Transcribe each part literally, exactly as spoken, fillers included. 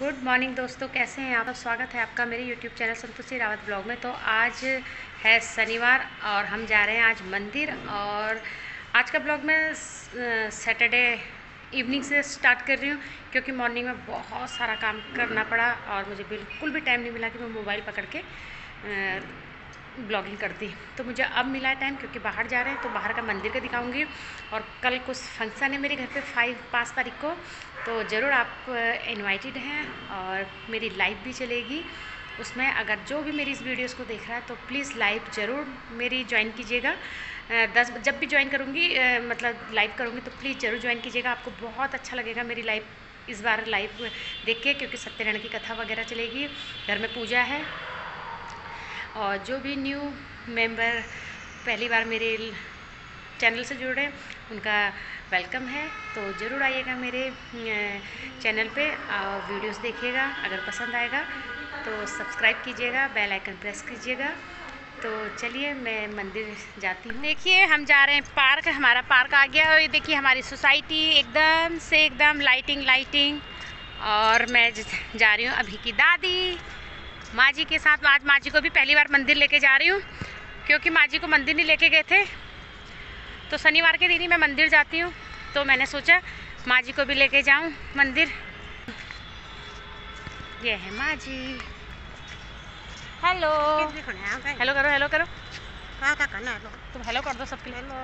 Good morning दोस्तों, कैसे हैं आप? स्वागत है आपका मेरे YouTube channel Santoshi Rawat blog में। तो आज है शनिवार और हम जा रहे हैं आज मंदिर। और आज का ब्लॉग मैं सैटरडे इवनिंग से स्टार्ट कर रही हूँ क्योंकि मॉर्निंग में बहुत सारा काम करना पड़ा और मुझे बिल्कुल भी टाइम नहीं मिला कि मैं मोबाइल पकड़ के ब्लॉगिंग करती। तो मुझे अब मिला है टाइम क्योंकि बाहर जा रहे हैं, तो बाहर का मंदिर का दिखाऊंगी। और कल कुछ फंक्शन है मेरे घर पे फाइव पाँच तारीख को, तो ज़रूर आप इनवाइटेड हैं और मेरी लाइव भी चलेगी उसमें। अगर जो भी मेरी इस वीडियोस को देख रहा है तो प्लीज़ लाइव ज़रूर मेरी ज्वाइन कीजिएगा। दस जब भी ज्वाइन करूँगी मतलब लाइव करूँगी तो प्लीज़ ज़रूर ज्वाइन कीजिएगा। आपको बहुत अच्छा लगेगा मेरी लाइव इस बार लाइव देख के, क्योंकि सत्यनारायण की कथा वगैरह चलेगी, घर में पूजा है। और जो भी न्यू मेंबर पहली बार मेरे चैनल से जुड़े उनका वेलकम है। तो ज़रूर आइएगा मेरे चैनल पे और वीडियोस देखिएगा। अगर पसंद आएगा तो सब्सक्राइब कीजिएगा, बेल आइकन प्रेस कीजिएगा। तो चलिए मैं मंदिर जाती हूँ। देखिए हम जा रहे हैं पार्क, हमारा पार्क आ गया है। ये देखिए हमारी सोसाइटी एकदम से एकदम लाइटिंग लाइटिंग। और मैं जा रही हूँ अभी की दादी माँ जी के साथ। आज माँ जी को भी पहली बार मंदिर लेके जा रही हूँ क्योंकि माँ जी को मंदिर नहीं लेके गए थे। तो शनिवार के दिन ही मैं मंदिर जाती हूँ, तो मैंने सोचा माँ जी को भी लेके जाऊँ मंदिर। ये है माँ जी। हेलो हेलो करो, हेलो करो। क्या क्या करना है? तुम हेलो कर दो सबके लिए।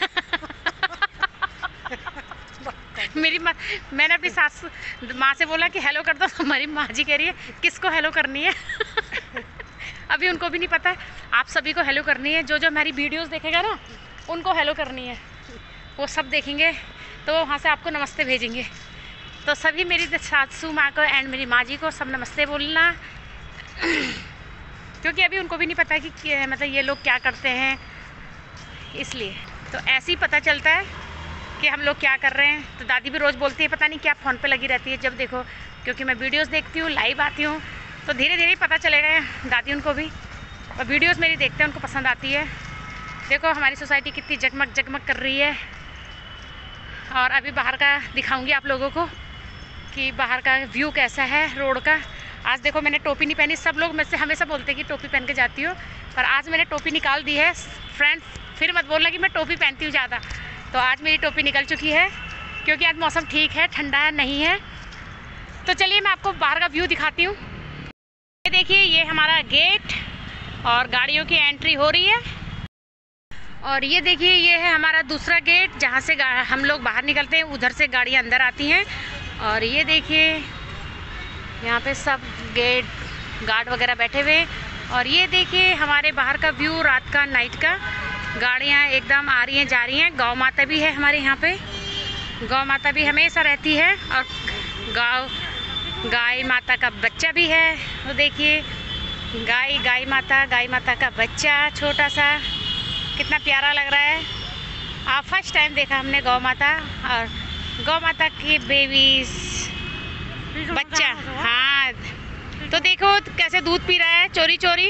मेरी माँ, मैंने अपनी सास माँ से बोला कि हेलो कर दो, तो हमारी माँ जी कह रही है किसको हेलो करनी है। अभी उनको भी नहीं पता है। आप सभी को हेलो करनी है, जो जो हमारी वीडियोस देखेगा ना उनको हेलो करनी है। वो सब देखेंगे तो वहाँ से आपको नमस्ते भेजेंगे। तो सभी मेरी सासू माँ को एंड मेरी माँ जी को सब नमस्ते बोलना। क्योंकि अभी उनको भी नहीं पता कि मतलब ये लोग क्या करते हैं, इसलिए तो ऐसे ही पता चलता है कि हम लोग क्या कर रहे हैं। तो दादी भी रोज़ बोलती है पता नहीं क्या फ़ोन पे लगी रहती है जब देखो, क्योंकि मैं वीडियोस देखती हूँ, लाइव आती हूँ, तो धीरे धीरे पता चलेगा दादी उनको भी। और वीडियोस मेरी देखते हैं, उनको पसंद आती है। देखो हमारी सोसाइटी कितनी जगमग जगमग कर रही है। और अभी बाहर का दिखाऊंगी आप लोगों को कि बाहर का व्यू कैसा है रोड का। आज देखो मैंने टोपी नहीं पहनी। सब लोग मुझसे हमेशा बोलते हैं कि टोपी पहन के जाती हो, पर आज मैंने टोपी निकाल दी है। फ्रेंड्स फिर मत बोलना कि मैं टोपी पहनती हूँ ज़्यादा। तो आज मेरी टोपी निकल चुकी है क्योंकि आज मौसम ठीक है, ठंडा नहीं है। तो चलिए मैं आपको बाहर का व्यू दिखाती हूँ। ये देखिए ये हमारा गेट और गाड़ियों की एंट्री हो रही है। और ये देखिए ये है हमारा दूसरा गेट जहाँ से हम लोग बाहर निकलते हैं, उधर से गाड़ियाँ अंदर आती हैं। और ये देखिए यहाँ पे सब गेट गार्ड वगैरह बैठे हुए हैं। और ये देखिए हमारे बाहर का व्यू रात का, नाइट का। गाड़ियाँ एकदम आ रही हैं जा रही हैं। गौ माता भी है हमारे यहाँ पे, गौ माता भी हमेशा रहती है। और गाँव गाय माता का बच्चा भी है। वो देखिए गाय गाय माता गाय माता का बच्चा छोटा सा, कितना प्यारा लग रहा है। आप फर्स्ट टाइम देखा हमने गौ माता और गौ माता की बेबीज बच्चा। हाँ तो देखो कैसे दूध पी रहा है चोरी चोरी।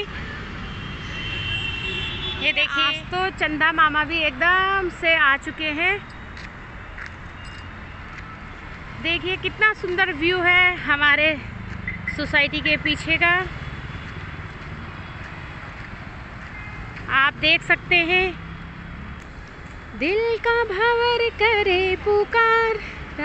ये देखिए तो चंदा मामा भी एकदम से आ चुके हैं। देखिए कितना सुंदर व्यू है हमारे सोसाइटी के पीछे का, आप देख सकते हैं। दिल का भंवर करे पुकार।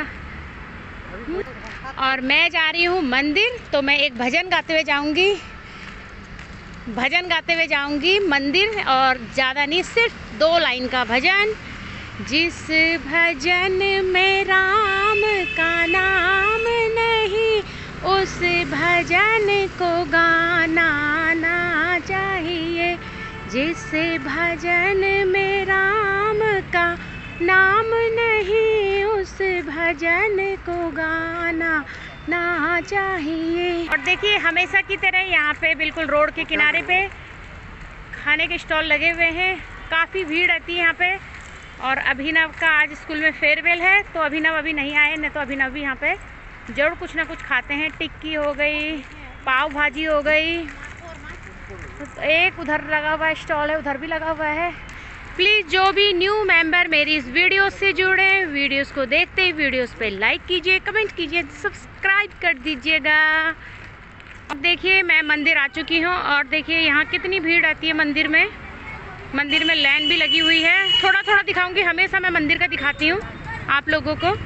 और मैं जा रही हूँ मंदिर, तो मैं एक भजन गाते हुए जाऊंगी, भजन गाते हुए जाऊंगी मंदिर। और ज़्यादा नहीं, सिर्फ दो लाइन का भजन। जिस भजन में राम का नाम नहीं, उस भजन को गाना ना चाहिए। जिस भजन में राम का नाम नहीं, उस भजन को गाना ना चाहिए। और देखिए हमेशा की तरह यहाँ पे बिल्कुल रोड के किनारे पे खाने के स्टॉल लगे हुए हैं। काफ़ी भीड़ रहती है यहाँ पे। और अभिनव का आज स्कूल में फेयरवेल है, तो अभिनव अभी नहीं आए, नहीं तो अभिनव भी यहाँ पे जरूर कुछ ना कुछ खाते हैं। टिक्की हो गई, पाव भाजी हो गई। एक उधर लगा हुआ है स्टॉल है, उधर भी लगा हुआ है। प्लीज़ जो भी न्यू मेंबर मेरी इस वीडियो से जुड़े हैं, वीडियोस को देखते ही वीडियोस पे लाइक कीजिए, कमेंट कीजिए, सब्सक्राइब कर दीजिएगा। अब देखिए मैं मंदिर आ चुकी हूँ और देखिए यहाँ कितनी भीड़ आती है मंदिर में। मंदिर में लाइन भी लगी हुई है। थोड़ा थोड़ा दिखाऊंगी, हमेशा मैं मंदिर का दिखाती हूँ आप लोगों को।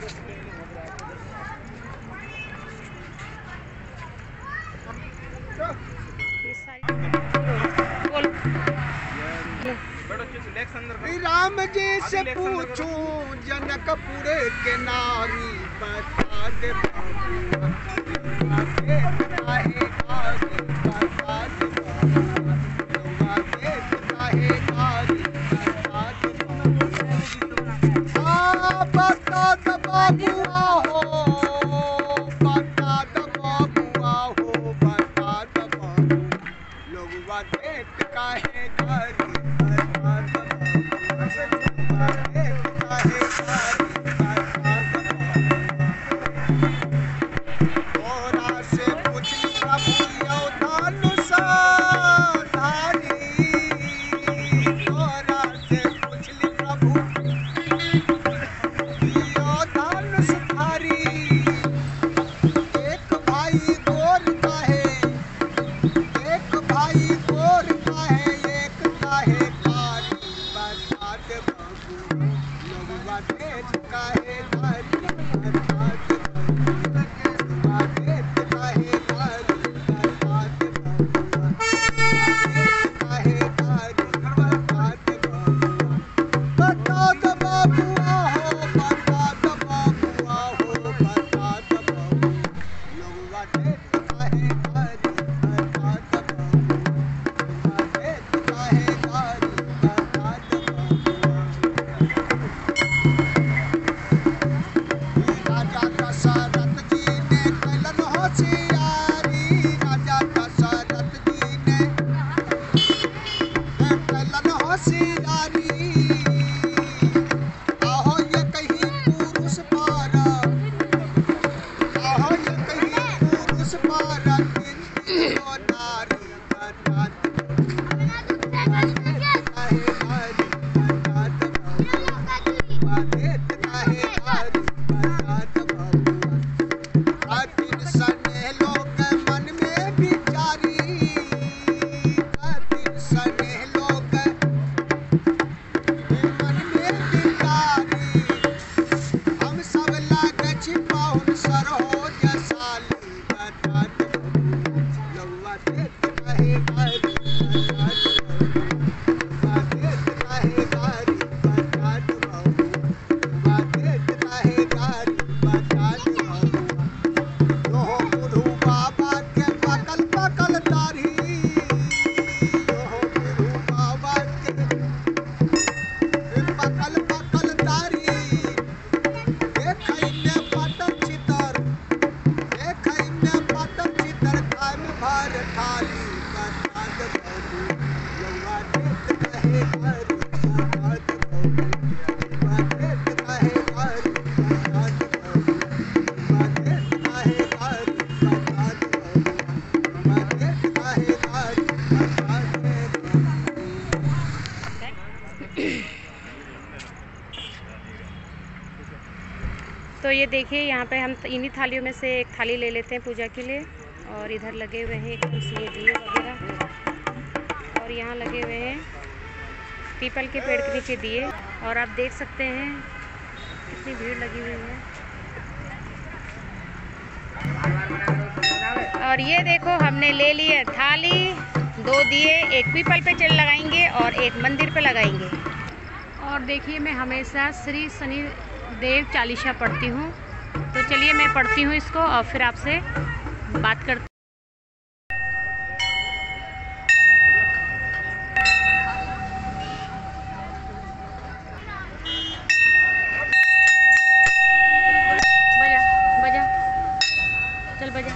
राम जी से पूछूं जनकपुर के नारी, बता दे बाबुआ काहे कारी, बता दे बाबुआ काहे कारी, बता दे बाबुआ हो, बता दे बाबुआ हो, बता दे बाबू लोगवा देख काहे कारी। तो ये देखिए यहाँ पे हम इन्हीं थालियों में से एक थाली ले लेते हैं पूजा के लिए। और इधर लगे हुए हैं एकदम से ये दिए वगैरह, और यहाँ लगे हुए हैं पीपल के पेड़ के नीचे दिए। और आप देख सकते हैं कितनी भीड़ लगी हुई है। और ये देखो हमने ले ली है थाली, दो दिए, एक पीपल पे चल लगाएंगे और एक मंदिर पे लगाएंगे। और देखिए मैं हमेशा श्री शनि देव चालीसा पढ़ती हूँ, तो चलिए मैं पढ़ती हूँ इसको और फिर आपसे बात करती। बजा बजा चल बजा।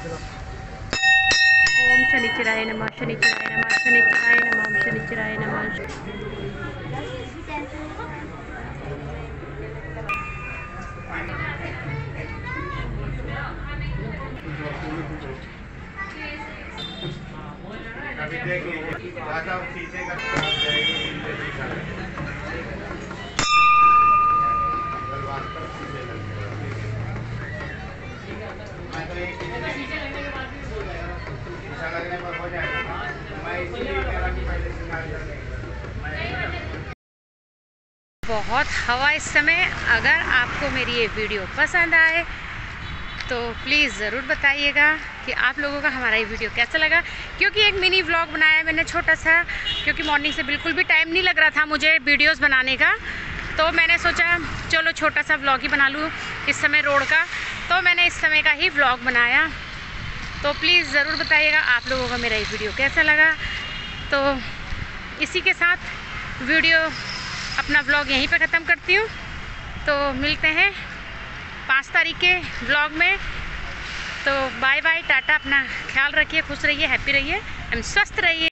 ओम शनिचराय नमः, शनिचराय नमः, शनिचराय नमः, शनिचराय नमः। अभी देख लीजिए, बहुत हवा इस समय। अगर आपको मेरी ये वीडियो पसंद आए तो प्लीज़ ज़रूर बताइएगा कि आप लोगों का हमारा ये वीडियो कैसा लगा। क्योंकि एक मिनी व्लॉग बनाया मैंने छोटा सा, क्योंकि मॉर्निंग से बिल्कुल भी टाइम नहीं लग रहा था मुझे वीडियोस बनाने का, तो मैंने सोचा चलो छोटा सा व्लॉग ही बना लूँ इस समय रोड का। तो मैंने इस समय का ही व्लॉग बनाया। तो प्लीज़ ज़रूर बताइएगा आप लोगों को मेरा ये वीडियो कैसा लगा। तो इसी के साथ वीडियो अपना व्लॉग यहीं पे ख़त्म करती हूँ। तो मिलते हैं पाँच तारीख के व्लॉग में। तो बाय बाय, टाटा, अपना ख्याल रखिए, खुश रहिए, हैप्पी रहिए एंड स्वस्थ रहिए।